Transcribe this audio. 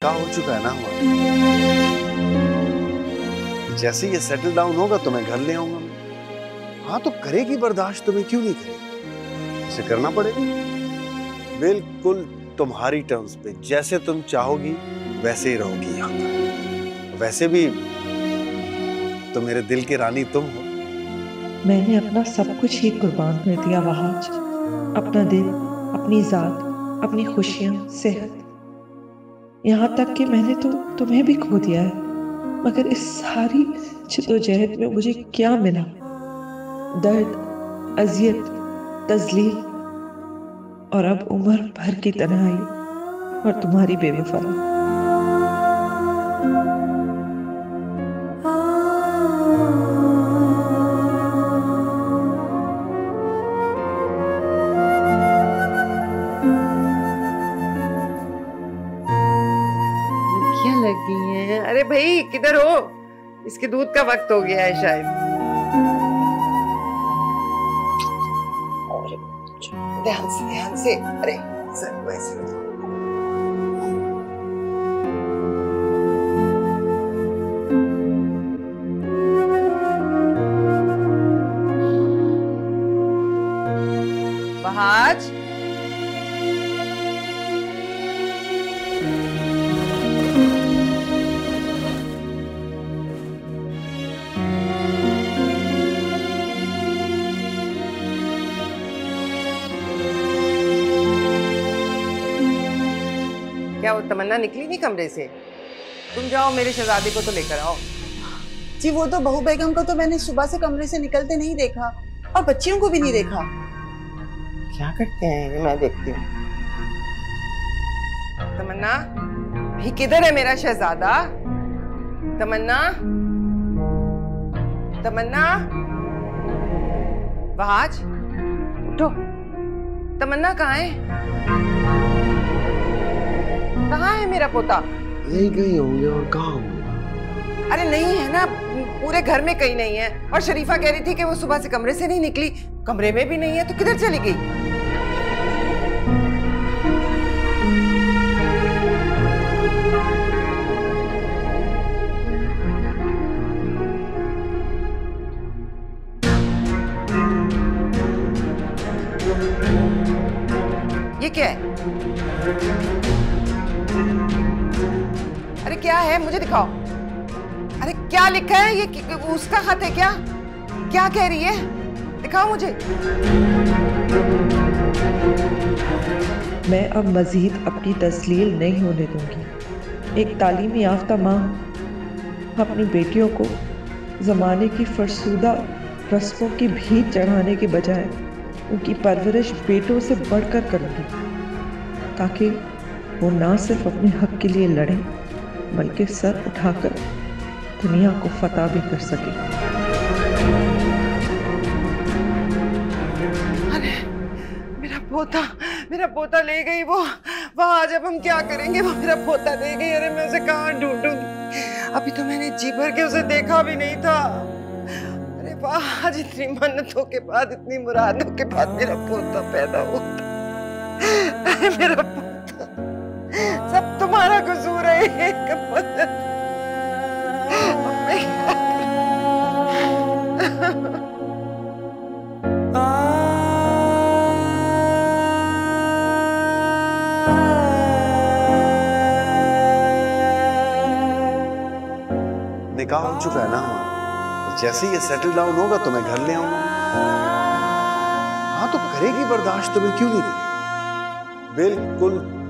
निकाह हो चुका है ना हमारा। जैसे ये सेटल डाउन होगा तो मैं घर ले आऊंगा। हाँ तो करेगी बर्दाश्त, तुम्हें क्यों नहीं करेगी, इसे करना पड़ेगा। बिल्कुल तुम्हारी टर्म्स पे, जैसे तुम चाहोगी वैसे ही रहोगी यहाँ पर। वैसे भी तो मेरे दिल की रानी तुम हो। मैंने अपना सब कुछ ही कुर्बान कर दिया वहाज। अपना दिल, अपनी जात, अपनी खुशियां, सेहत, यहाँ तक कि मैंने तो तुम्हें भी खो दिया है। मगर इस सारी जिद्दोजहद में मुझे क्या मिला? दर्द, अजियत, तजलील और अब उम्र भर की तन्हाई और तुम्हारी बेवफाई। लगी हैं। अरे भाई किधर हो? इसके दूध का वक्त हो गया है शायद। ध्यान से ध्यान से। अरे सर वैसे बहाज, क्या वो तमन्ना निकली नहीं कमरे से? तुम जाओ मेरे शहजादे को तो लेकर आओ। जी वो तो बहू बेगम को तो मैंने सुबह से कमरे से निकलते नहीं देखा और बच्चियों को भी नहीं देखा। क्या करते हैं मैं देखती हूँ। तमन्ना भी किधर है मेरा शहजादा? तमन्ना, तमन्ना, बहाज उठो। तमन्ना कहाँ है? कहाँ है मेरा पोता? यही कहीं होंगे, और कहाँ होंगे? अरे नहीं है ना, पूरे घर में कहीं नहीं है। और शरीफा कह रही थी कि वो सुबह से कमरे से नहीं निकली। कमरे में भी नहीं है तो किधर चली गई? ये क्या है? अरे क्या है, मुझे दिखाओ। अरे क्या लिखा है? ये उसका खत है क्या? क्या कह रही है? दिखाओ मुझे। मैं अब मजीद अपनी तस्लील नहीं होने दूंगी। एक तालीमी याफ्ता माँ अपनी बेटियों को जमाने की फरसुदा रस्मों की भीख चढ़ाने के बजाय उनकी परवरिश बेटों से बढ़कर करूंगी, ताकि वो ना सिर्फ अपने हक के लिए लड़ें बल्कि सर उठाकर दुनिया को फतह भी कर सके। अरे मेरा पोता ले गई वो। आज अब हम क्या करेंगे? वो मेरा पोता ले गई। अरे मैं उसे कहाँ ढूंढूंगी? अभी तो मैंने जी भर के उसे देखा भी नहीं था। अरे वाह, आज इतनी मन्नतों के बाद, इतनी मुरादों के बाद मेरा पोता पैदा होता। अरे मेरा पोता, सब तुम्हारा कसूर है। निकाह हो चुका है ना हमारा। जैसे ये सेटल डाउन होगा तो मैं घर ले आऊंगा। हाँ तो करेगी बर्दाश्त, तुम्हें क्यों नहीं करेगी। बिल्कुल